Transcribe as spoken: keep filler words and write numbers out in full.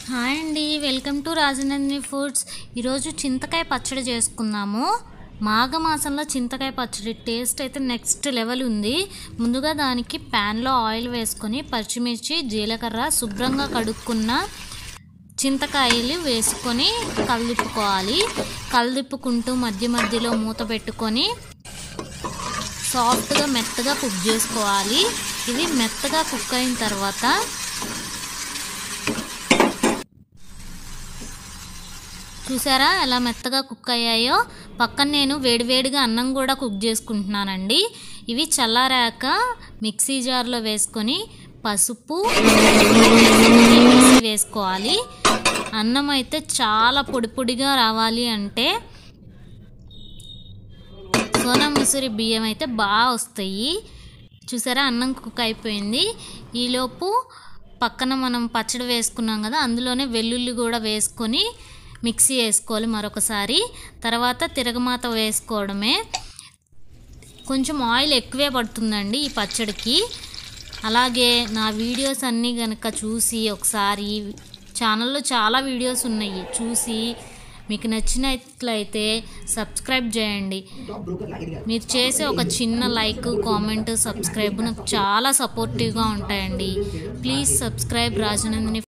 Hi అండి, welcome to Rajanandini foods. ఈరోజు చింతకాయ పచ్చడి చేసుకుందాము. మాఘమాసంలో చింతకాయ పచ్చడి టేస్ట్ అయితే నెక్స్ట్ లెవెల్ ఉంది. ముందుగా దానికి ప్యాన్లో ఆయిల్ వేసుకొని పచ్చిమిర్చి, జీలకర్ర, శుభ్రంగా కడుక్కున్న చింతకాయలు వేసుకొని కలిదిప్పుకోవాలి. కలిదిప్పుకుంటూ మధ్య మధ్యలో మూత పెట్టుకొని సాఫ్ట్గా మెత్తగా కుక్ చేసుకోవాలి. ఇవి మెత్తగా కుక్ అయిన తర్వాత చూసారా ఎలా మెత్తగా కుక్ అయ్యాయో. పక్కన నేను వేడివేడిగా అన్నం కూడా కుక్ చేసుకుంటున్నానండి. ఇవి చల్లారాక మిక్సీ జార్లో వేసుకొని పసుపు వేసుకోవాలి. అన్నం అయితే చాలా పొడి పొడిగా రావాలి అంటే సోనా మసూరి బియ్యం అయితే బాగా వస్తాయి. చూసారా అన్నం కుక్ అయిపోయింది. ఈలోపు పక్కన మనం పచ్చడి వేసుకున్నాం కదా, అందులోనే వెల్లుల్లి కూడా వేసుకొని మిక్సీ వేసుకోవాలి మరొకసారి. తర్వాత తిరగమాత వేసుకోవడమే. కొంచెం ఆయిల్ ఎక్కువే పడుతుందండి ఈ పచ్చడికి. అలాగే నా వీడియోస్ అన్నీ కనుక చూసి ఒకసారి, ఛానల్లో చాలా వీడియోస్ ఉన్నాయి, చూసి మీకు నచ్చినట్లయితే సబ్స్క్రైబ్ చేయండి. మీరు చేసే ఒక చిన్న లైక్, కామెంట్, సబ్స్క్రైబ్ నాకు చాలా సపోర్టివ్గా ఉంటాయండి. Please subscribe Rajanandini.